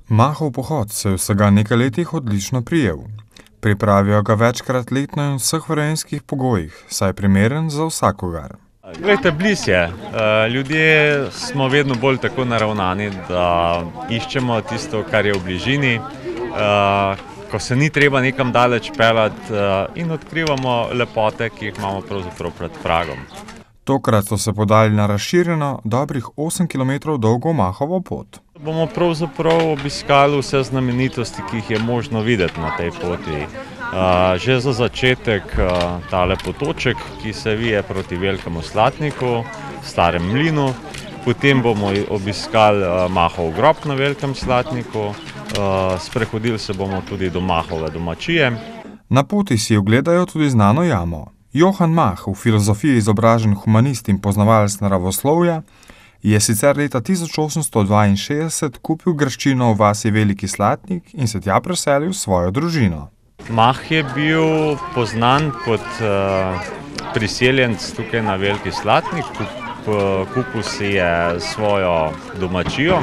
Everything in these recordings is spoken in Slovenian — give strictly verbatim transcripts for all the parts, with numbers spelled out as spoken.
Mahov pohod se je v vsega nekaj letih odlično prijel. Pripravijo ga večkrat letno in v vseh vremenskih pogojih, saj je primeren za vsakogar. Glejte, bliz je. Ljudje smo vedno bolj tako naravnani, da iščemo tisto, kar je v bližini, ko se ni treba nekam daleč peljati in odkrivamo lepote, ki jih imamo pravzaprav pred pragom. Tokrat so se podali na razširjeno, dobrih osem kilometrov dolgo Mahovo pot. Bomo pravzaprav obiskali vse znamenitosti, ki jih je možno videti na tej poti. Že za začetek tale potoček, ki se vije proti Velikemu Slatniku, Starem mlinu. Potem bomo obiskali Mahov grob na Velikem Slatniku, sprehodili se bomo tudi do Mahove domačije. Na poti si ogledajo tudi znano jamo. Johann Mach, v filozofiji izobražen humanist in poznavalec naravoslovja, je sicer leta tisoč osemsto dvainšestdeset kupil graščino v vasi Veliki Slatnik in se tja preselil s svojo družino. Mach je bil poznan kot priseljenec tukaj na Veliki Slatnik, kupil si je svojo domačijo.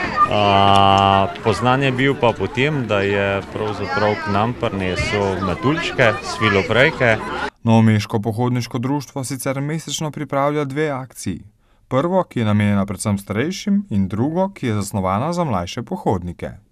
Poznan je bil pa potem, da je pravzaprav k nam prinesel metuljčke, sviloprejke. Novomeško pohodniško društvo sicer mesečno pripravlja dve akciji. Prvo, ki je namenjena predvsem starejšim, in drugo, ki je zasnovana za mlajše pohodnike.